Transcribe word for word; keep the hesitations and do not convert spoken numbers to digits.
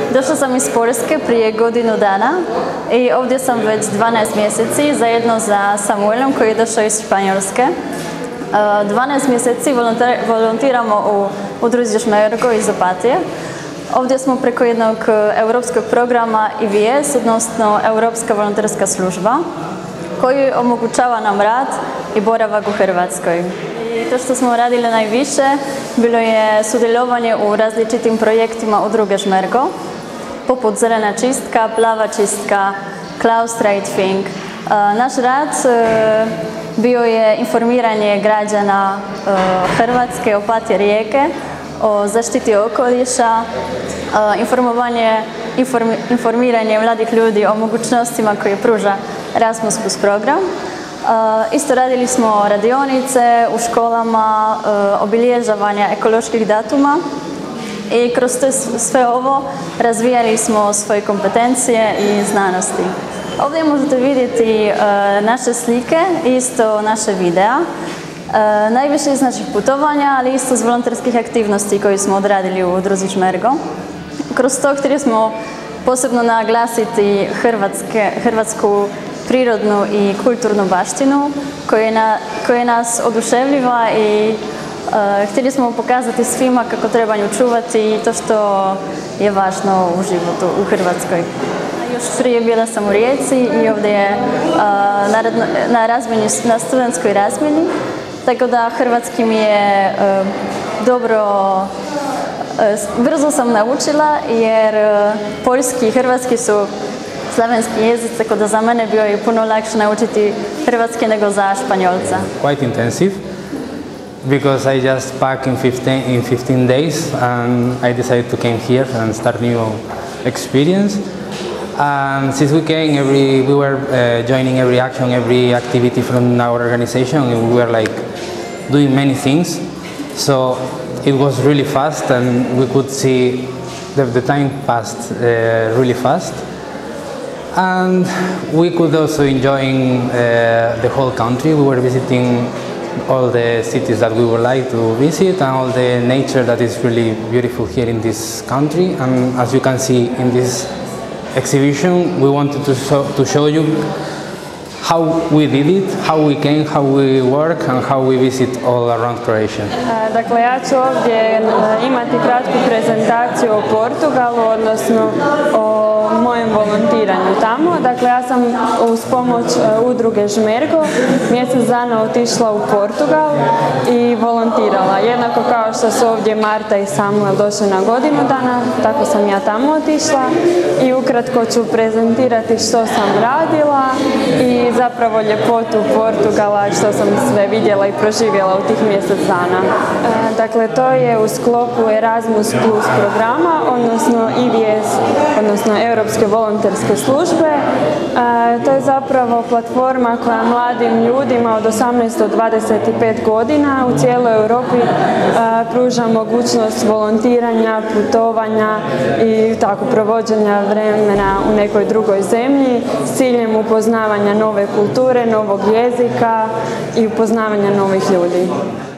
Došla sam iz Poljske prije godinu dana i ovdje sam već dvanaest mjeseci zajedno za Samuelom koji je došao iz Španjolske. dvanaest mjeseci volontiramo u udruzi Žmergo iz Opatije. Ovdje smo preko jednog europskog programa I V S, odnosno Europska volonterska služba, koji omogućava nam rad i boravak u Hrvatskoj. I to što smo radili najviše bilo je sudjelovanje u različitim projektima udruge Žmergo, poput zelena čistka, plava čistka, Klaus-Rate-Fink. Naš rad bio je informiranje građana Hrvatske, Opatije, Rijeke o zaštiti okoliša, informovanje, informiranje mladih ljudi o mogućnostima koje pruža Erasmus plus program. Isto radili smo radionice u školama, obilježavanja ekoloških datuma i kroz sve ovo razvijali smo svoje kompetencije i znanosti. Ovdje možete vidjeti naše slike i isto naše videa. Najviše iz naših putovanja, ali isto iz volonterskih aktivnosti koje smo odradili u udruzi Žmergo. Kroz to htjeli smo posebno naglasiti Hrvatske, hrvatsku prirodnu i kulturnu baštinu koja nas oduševljiva i uh, htjeli smo pokazati svima kako treba nju čuvati i to što je važno u životu u Hrvatskoj. Još prije bila sam u Rijeci i ovdje je uh, na, na, razmjeni, na studentskoj razmjeni, tako da hrvatski mi je uh, dobro, uh, brzo sam naučila jer uh, poljski i hrvatski su slavenski jezik, tako da za mene bio je puno lakše naučiti hrvatski nego za Španjolca. Quite intensive because I just packed in fifteen, in fifteen days and I decided to come here and start new experience. And since we came, every, we were uh, joining every action, every activity from our organization, and we were like doing many things. So it was really fast and we could see the, the time passed uh, really fast. And we could also enjoy uh, the whole country. We were visiting all the cities that we would like to visit and all the nature that is really beautiful here in this country. And as you can see in this exhibition, we wanted to show, to show you how we did it, how we came, how we work and how we visit all around Croatia. Dakle, ja ću ovdje imati kratku prezentaciju o Portugalu, odnosno o mojem volontiranju tamo. Dakle, ja sam uz pomoć udruge Žmergo mjesec dana otišla u Portugal i volontirala. Jednako kao što su ovdje Marta i Samuel došli na godinu dana, tako sam ja tamo otišla i ukratko ću prezentirati što sam radila i zapravo ljepotu Portugala, što sam sve vidjela i proživjela u tih mjesec dana. Dakle, to je u sklopu Erasmus plus programa, odnosno I V S, odnosno Europske volonterske službe. To je zapravo platforma koja mladim ljudima od osamnaest do dvadeset pet godina u cijeloj Europi pruža mogućnost volontiranja, putovanja i tako provođenja vremena u nekoj drugoj zemlji s ciljem upoznavanja nove kulture, novog jezika i upoznavanja novih ljudi.